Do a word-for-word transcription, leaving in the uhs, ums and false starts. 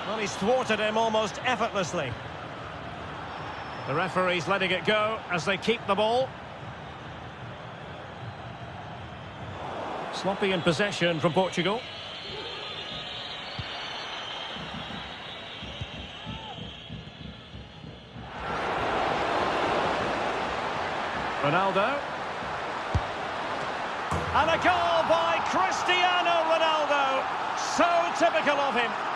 Well, he's thwarted him almost effortlessly. The referee's letting it go as they keep the ball. Sloppy in possession from Portugal. Ronaldo. And a goal by Cristiano Ronaldo. So typical of him.